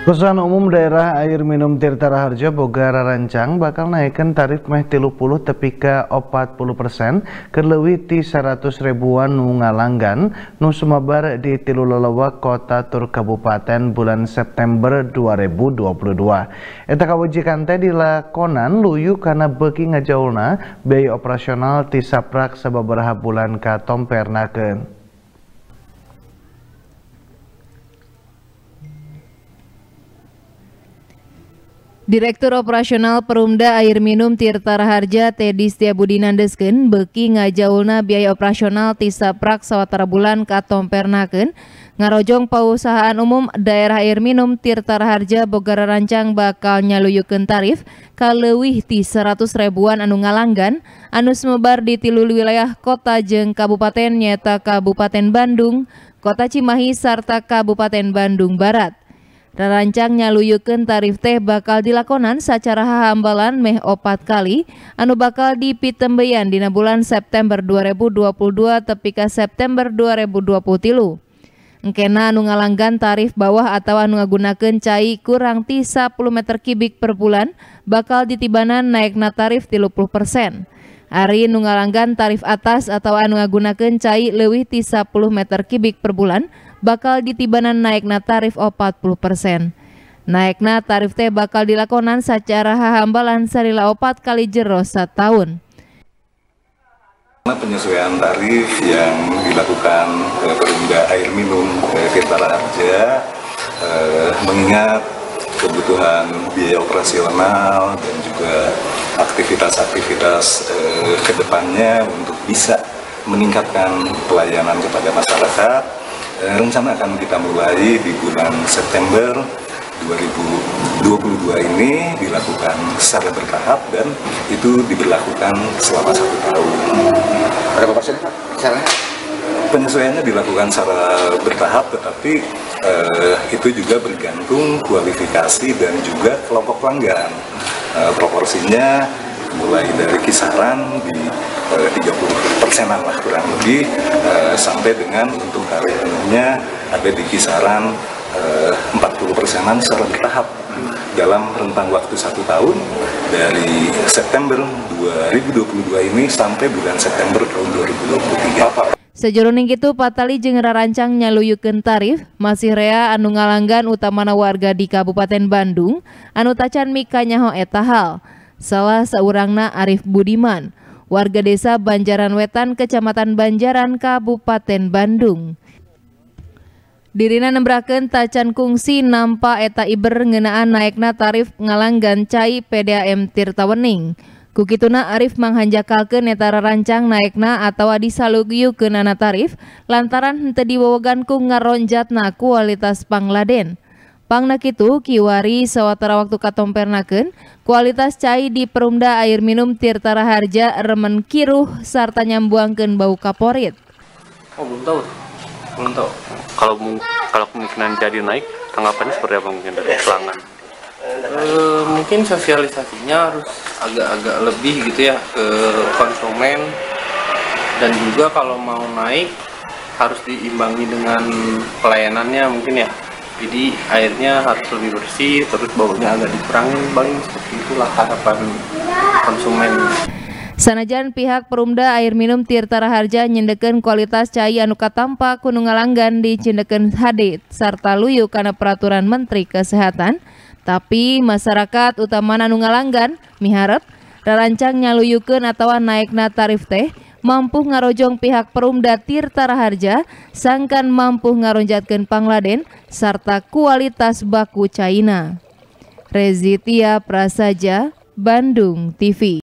Perusahaan Umum Daerah Air Minum Tirta Raharja boga rarancang bakal naikkan tarif meh 30 tepi ka 40% keur leuwih ti 100 ribuan nu ngalanggan nu sumebar di 3 lelewak kota tur kabupaten bulan September 2022. Eta kawijikan teh dilakonan luyu kana beuki ngajaulna biaya operasional ti saprak sababaraha bulan katompernakeun. Direktur Operasional Perumda Air Minum Tirta Raharja Teddy Setiabudi nandeskeun beuki ngajaulna biaya operasional ti saprak sawatara bulan katompernakeun ngarojong pausahaan umum daerah air minum Tirta Raharja boga rarancang bakal nyaluyukeun tarif ka leuwih ti 100 ribuan anu ngalanggan anu sumebar di 3 wilayah kota jeung kabupaten nyaeta Kabupaten Bandung, Kota Cimahi sarta Kabupaten Bandung Barat. Rarancang nyaluyukeun tarif teh bakal dilakonan sacara hahambalan meh 4 kali anu bakal dipitembeyan dina bulan September 2022 tepi ka September 2023. Engkena anu ngalanggan tarif bawah atau anu ngagunakeun cai kurang ti 10 meter kubik per bulan bakal ditibanan naikna tarif 30%. Ari nu ngalanggan tarif atas atau anu ngagunakeun cai leuwih ti 10 meter kubik per bulan bakal ditibanan naikna tarif 40%. Naikna tarif teh bakal dilakonan secara hahambalan salila 4 kali jero setahun. Penyesuaian tarif yang dilakukan Perumda Air Minum Tirta Raharja mengingat kebutuhan biaya operasional dan juga aktivitas-aktivitas kedepannya untuk bisa meningkatkan pelayanan kepada masyarakat. Rencana akan kita mulai di bulan September 2022 ini dilakukan secara bertahap dan itu diberlakukan selama 1 tahun. Berapa persen Pak? Caranya? Penyesuaiannya dilakukan secara bertahap, tetapi itu juga bergantung kualifikasi dan juga kelompok pelanggan. Proporsinya mulai dari kisaran di 30%-an lah kurang lebih sampai dengan untuk tarif umumnya ada di kisaran 40%-an secara bertahap dalam rentang waktu 1 tahun dari September 2022 ini sampai bulan September tahun 2023. Sajroning kitu patali jeung rarancang nyaluyukeun tarif masih rea anu ngalanggan utamana warga di Kabupaten Bandung anu tacan mika nyaho eta hal. Salah saurangna Arif Budiman, warga desa Banjaran Wetan, Kecamatan Banjaran, Kabupaten Bandung. Dirina nembrakeun tacan kungsi nampa eta iber ngeunaan naikna tarif ngalanggan cai PDAM Tirta Wening. Kukituna Arif manghanjakalkeun eta rarancang naikna atawa disaluyukeunana tarif lantaran henteu diwewegan ku ngaronjatna kualitas pangladen. Pangna kitu kiwari sawatara waktu katompernakeun kualitas cai di Perumda Air Minum Tirta Raharja remen kiruh sarta nyambuangkeun bau kaporit. Oh, belum tahu. Kalau kemungkinan jadi naik, tanggapannya seperti apa mungkin dari pelanggan? Mungkin sosialisasinya harus agak lebih gitu ya ke konsumen, dan juga kalau mau naik harus diimbangi dengan pelayanannya mungkin ya. Jadi airnya harus lebih bersih, terus baunya agak dikurangi, paling seperti itulah harapan konsumen. Sanajan pihak Perumda Air Minum Tirta Raharja nyendekeun kualitas cai anu katampa kudu ngalanggan dicendekeun HD sarta luyu kana peraturan Menteri Kesehatan, tapi masyarakat utamana anu ngalanggan miharep rarancang nyaluyukeun atawa naikna tarif teh mampu ngarojong pihak Perumda Tirta Raharja sangkan mampu ngaronjatkeun pangladen sarta kualitas baku caina. Rezitia Prasaja, Bandung TV.